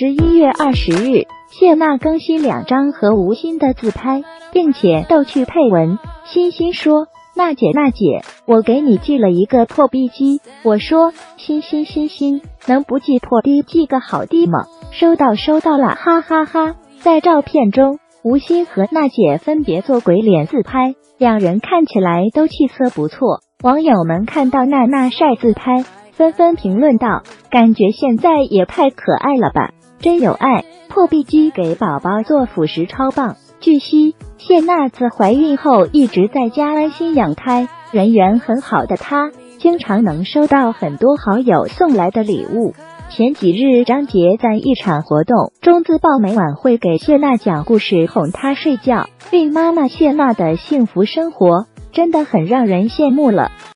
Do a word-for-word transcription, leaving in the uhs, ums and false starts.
十一月二十日，谢娜更新两张和吴昕的自拍，并且逗趣配文。欣欣说：“娜姐娜姐，我给你寄了一个破逼机。”我说：“欣欣欣欣，能不寄破的寄个好的吗？”收到收到了，哈哈哈哈。在照片中，吴昕和娜姐分别做鬼脸自拍，两人看起来都气色不错。网友们看到娜娜晒自拍，纷纷评论道：“感觉现在也太可爱了吧，真有爱！破壁机给宝宝做辅食超棒。”据悉，谢娜自怀孕后一直在家安心养胎，人缘很好的她，经常能收到很多好友送来的礼物。前几日，张杰在一场活动中自曝每晚会给谢娜讲故事哄她睡觉，孕妈妈谢娜的幸福生活真的很让人羡慕了。